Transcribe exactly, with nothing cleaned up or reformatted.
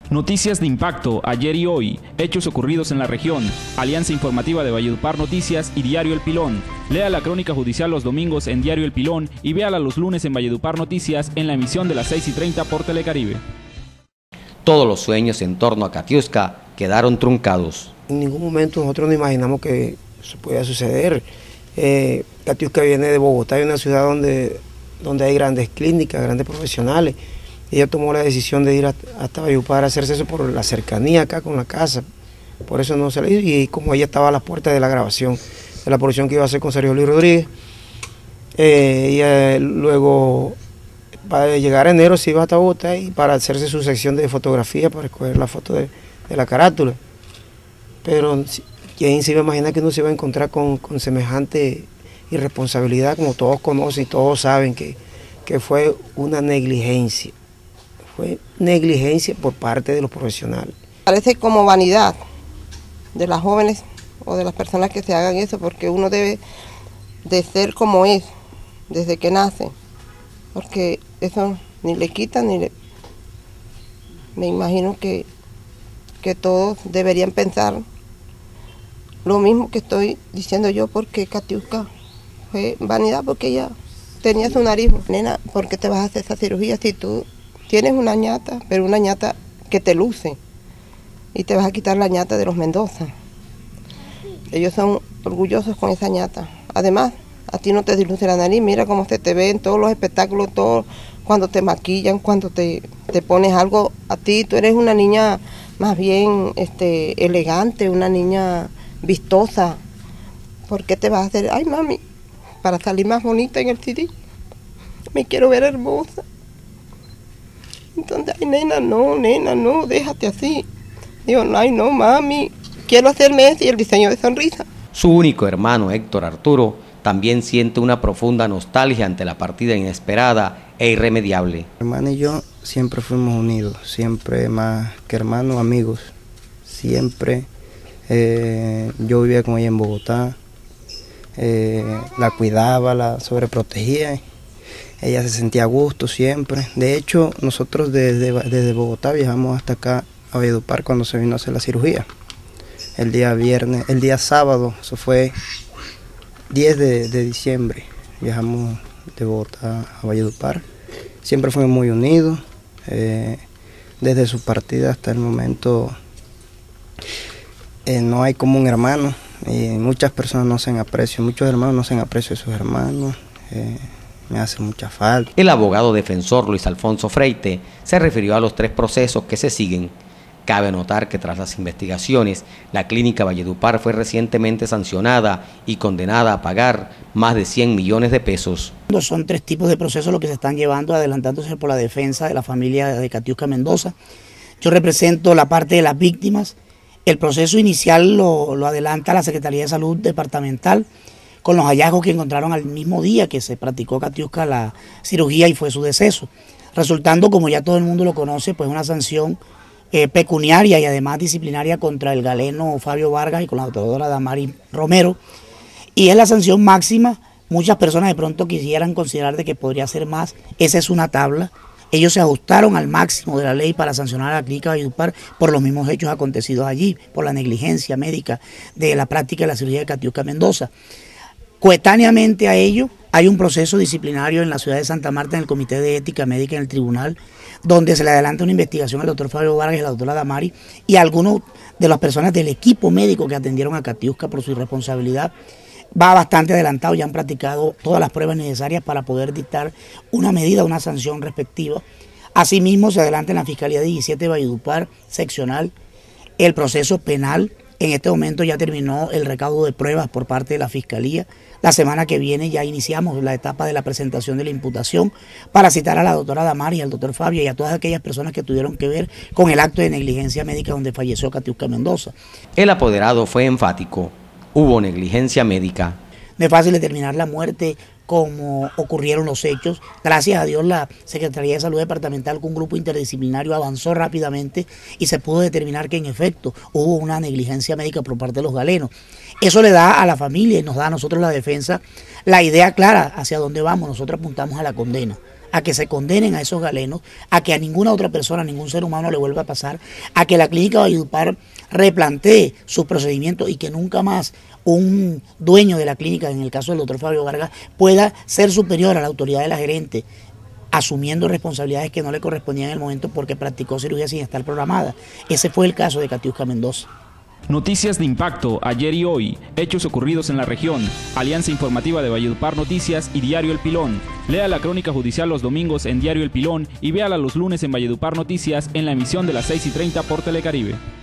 Noticias de impacto, ayer y hoy, hechos ocurridos en la región, Alianza Informativa de Valledupar Noticias y Diario El Pilón. Lea la crónica judicial los domingos en Diario El Pilón y véala los lunes en Valledupar Noticias en la emisión de las seis y treinta por Telecaribe. Todos los sueños en torno a Katiuska quedaron truncados. En ningún momento nosotros nos imaginamos que eso pudiera suceder. Eh, Katiuska viene de Bogotá, de una ciudad donde, donde hay grandes clínicas, grandes profesionales. Ella tomó la decisión de ir hasta Valledupar a hacerse eso por la cercanía acá con la casa. Por eso no se le hizo. Y como ella estaba a las puertas de la grabación, de la producción que iba a hacer con Sergio Luis Rodríguez, eh, ella luego, para llegar a enero, se iba hasta Bogotá y para hacerse su sección de fotografía, para escoger la foto de, de la carátula. Pero quién se iba a imaginar que uno se iba a encontrar con, con semejante irresponsabilidad, como todos conocen y todos saben que, que fue una negligencia. Fue negligencia por parte de los profesionales. Parece como vanidad de las jóvenes o de las personas que se hagan eso, porque uno debe de ser como es desde que nace, porque eso ni le quitan ni le... Me imagino que, que todos deberían pensar lo mismo que estoy diciendo yo, porque Katiuska fue vanidad, porque ella tenía su nariz. Nena, ¿por qué te vas a hacer esa cirugía si tú tienes una ñata, pero una ñata que te luce, y te vas a quitar la ñata de los Mendoza? Ellos son orgullosos con esa ñata. Además, a ti no te diluce la nariz, mira cómo se te ve en todos los espectáculos, todo, cuando te maquillan, cuando te, te pones algo a ti. Tú eres una niña más bien este, elegante, una niña vistosa. ¿Por qué te vas a hacer? Ay, mami, para salir más bonita en el C D. Me quiero ver hermosa. Entonces, ay, nena, no, nena, no, déjate así. Digo, ay, no, mami, quiero hacerme ese y el diseño de sonrisa. Su único hermano, Héctor Arturo, también siente una profunda nostalgia ante la partida inesperada e irremediable. Mi hermano y yo siempre fuimos unidos, siempre más que hermanos, amigos. Siempre eh, yo vivía con ella en Bogotá, eh, la cuidaba, la sobreprotegía. Ella se sentía a gusto siempre. De hecho, nosotros desde, desde Bogotá viajamos hasta acá a Valledupar cuando se vino a hacer la cirugía. El día viernes, el día sábado, eso fue diez de, de diciembre, viajamos de Bogotá a Valledupar. Siempre fuimos muy unidos. Eh, desde su partida hasta el momento eh, no hay como un hermano. Y muchas personas no hacen aprecio, muchos hermanos no hacen aprecio de sus hermanos. Eh, Me hace mucha falta. El abogado defensor Luis Alfonso Freite se refirió a los tres procesos que se siguen. Cabe notar que tras las investigaciones, la clínica Valledupar fue recientemente sancionada y condenada a pagar más de cien millones de pesos. Son tres tipos de procesos los que se están llevando, adelantándose por la defensa de la familia de Katiuska Mendoza. Yo represento la parte de las víctimas. El proceso inicial lo, lo adelanta la Secretaría de Salud Departamental, con los hallazgos que encontraron al mismo día que se practicó Katiuska la cirugía y fue su deceso, resultando, como ya todo el mundo lo conoce, pues una sanción eh, pecuniaria y además disciplinaria contra el galeno Fabio Vargas y con la doctora Damari Romero, y es la sanción máxima. Muchas personas de pronto quisieran considerar de que podría ser más. Esa es una tabla. Ellos se ajustaron al máximo de la ley para sancionar a la clínica Valledupar por los mismos hechos acontecidos allí, por la negligencia médica de la práctica de la cirugía de Katiuska Mendoza. Coetáneamente a ello, hay un proceso disciplinario en la ciudad de Santa Marta, en el Comité de Ética Médica en el Tribunal, donde se le adelanta una investigación al doctor Fabio Vargas y a la doctora Damari y a algunos de las personas del equipo médico que atendieron a Katiuska por su irresponsabilidad. Va bastante adelantado, ya han practicado todas las pruebas necesarias para poder dictar una medida, una sanción respectiva. Asimismo, se adelanta en la Fiscalía diecisiete de Valledupar, seccional, el proceso penal. En este momento ya terminó el recaudo de pruebas por parte de la Fiscalía. La semana que viene ya iniciamos la etapa de la presentación de la imputación para citar a la doctora Damari y al doctor Fabio y a todas aquellas personas que tuvieron que ver con el acto de negligencia médica donde falleció Katiuska Mendoza. El apoderado fue enfático. Hubo negligencia médica. No es fácil determinar la muerte como ocurrieron los hechos. Gracias a Dios la Secretaría de Salud Departamental con un grupo interdisciplinario avanzó rápidamente y se pudo determinar que en efecto hubo una negligencia médica por parte de los galenos. Eso le da a la familia y nos da a nosotros la defensa la idea clara hacia dónde vamos. Nosotros apuntamos a la condena, a que se condenen a esos galenos, a que a ninguna otra persona, a ningún ser humano le vuelva a pasar, a que la clínica Valledupar replantee sus procedimientos y que nunca más un dueño de la clínica, en el caso del doctor Fabio Vargas, pueda ser superior a la autoridad de la gerente, asumiendo responsabilidades que no le correspondían en el momento porque practicó cirugía sin estar programada. Ese fue el caso de Katiuska Mendoza. Noticias de impacto ayer y hoy, hechos ocurridos en la región, Alianza Informativa de Valledupar Noticias y Diario El Pilón. Lea la crónica judicial los domingos en Diario El Pilón y véala los lunes en Valledupar Noticias en la emisión de las seis y treinta por Telecaribe.